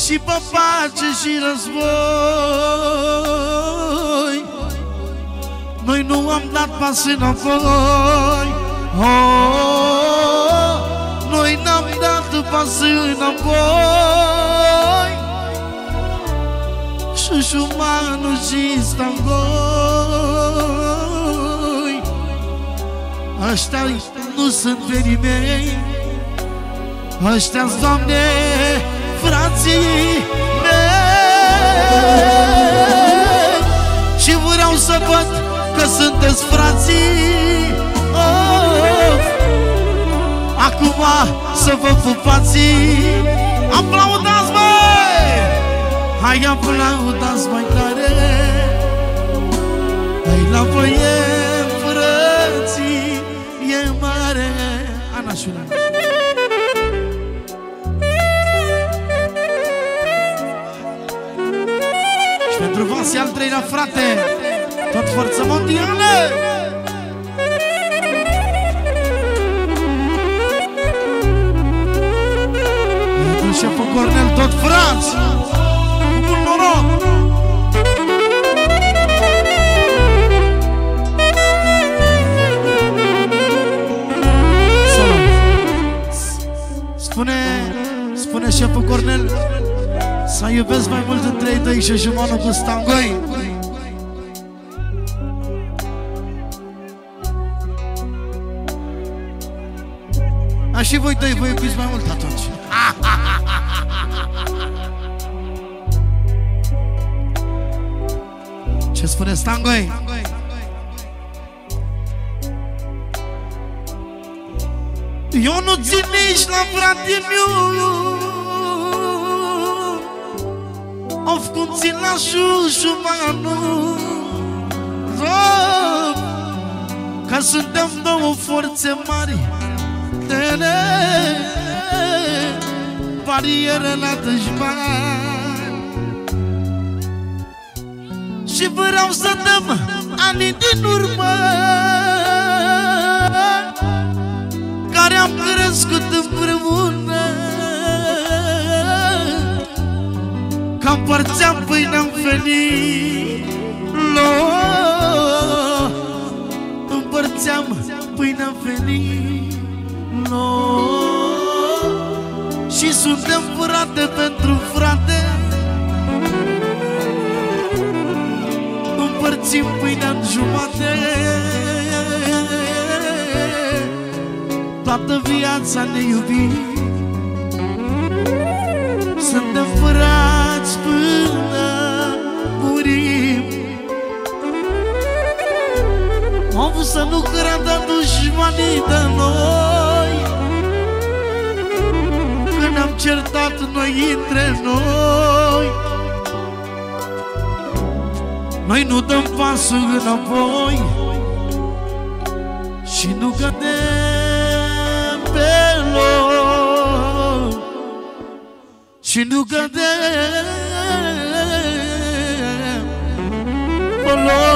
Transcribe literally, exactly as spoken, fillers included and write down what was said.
și pe pace și război. Noi nu am dat pas înapoi, oh, noi n-am dat pas înapoi. Șușumanul și stangoi, ăștia nu sunt verii mei, ăștia-s, Doamne, frații mei. Și vreau să văd că sunteți frații, oh, acum să vă pupați. Aplaudați, băi! Hai, aplaudați mai tare! Hai la voie, frății, e mare! Anașule! Și pentru Vasi al treilea frate, tot forță mondială! Pentru șeful Cornel, tot frați! Cu mult noroc! Spune, spune șeful Cornel să iubesc mai mult între ei doi și jumanul cu stangoi. A, și voi doi vă iubiți mai mult atunci. Ce spune stangoi? Eu nu țin nici la frate meu, of cum țin la șușumanul, că suntem două forțe mari, barieră la dușman. Și vreau să dăm anii din urmă care am crescut împreună, că împărțeam pâinea-n felii, împărțeam pâinea-n felii, și suntem frate pentru frate, împărțim pâinea-n jumate. Toată viața ne iubim, suntem frați până murim. Om să nu creadă dușmanii de noi, că ne-am certat noi între noi. Noi nu dăm pasul înapoi și nu cădem pe loc, și nu cădem pe loc.